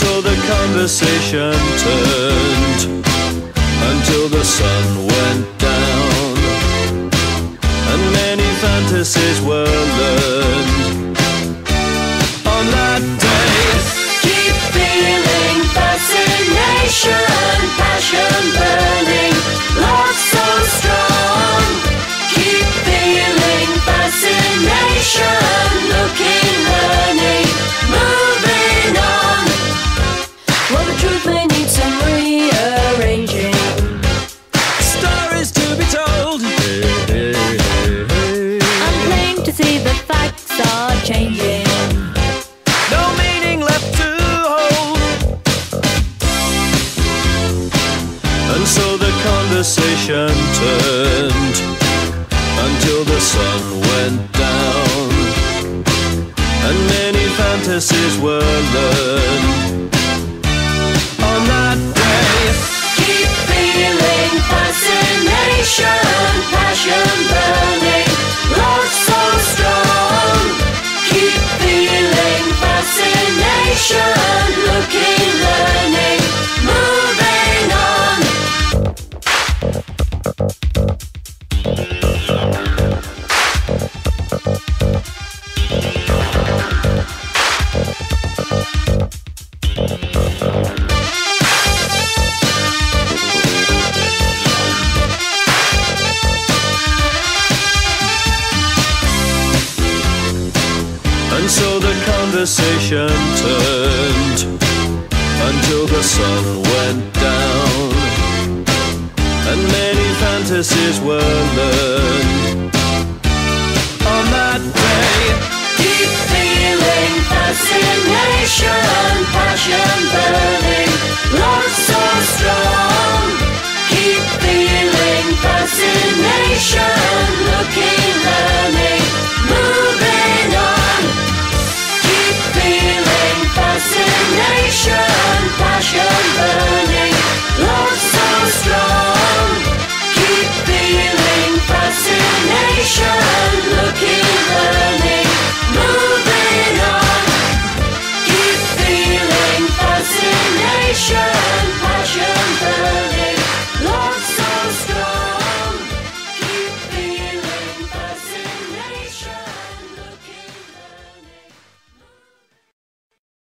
so the conversation turned until the sun went down, and many fantasies were learned on that day. Keep feeling fascination, passion burning, love so strong. Keep feeling fascination, looking, learning, moving on. Well, the truth may need some rearranging, Stories to be told. I'm plain to see the facts are changing. No meaning left to hold. And so the conversation turned until the sun went down, and many fantasies were learned on that day. Keep feeling fascination, passion burning, love so strong. Keep feeling fascination, looking, learning, moving on. And so the conversation turned until the sun went down, and many fantasies were learned on that day. Keep feeling fascination, passion